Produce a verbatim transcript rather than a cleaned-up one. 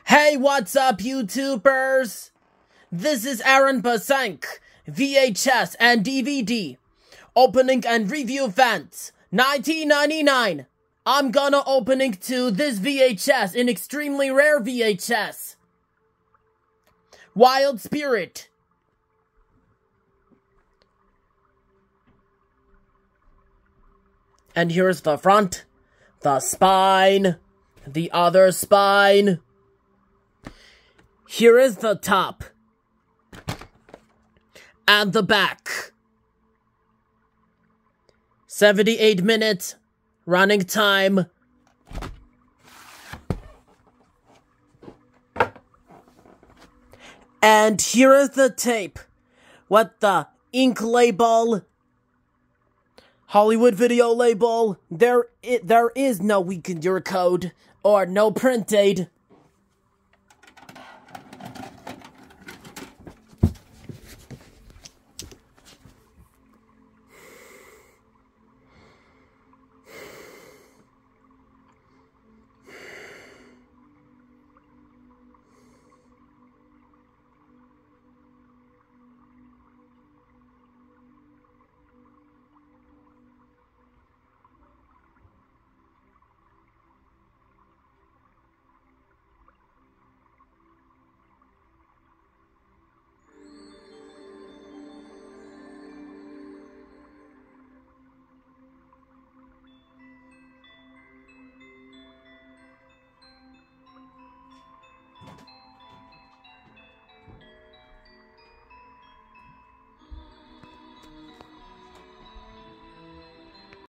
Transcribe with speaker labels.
Speaker 1: Hey, what's up, YouTubers? This is Aaron Basank, V H S and D V D. Opening and review event, nineteen ninety-nine. I'm gonna opening to this V H S, an extremely rare V H S. Wild Spirit. And here's the front, the spine, the other spine. Here is the top. And the back. seventy-eight minutes running time. And here is the tape with the ink label. Hollywood video label. There, it, there is no weakened your code or no print date.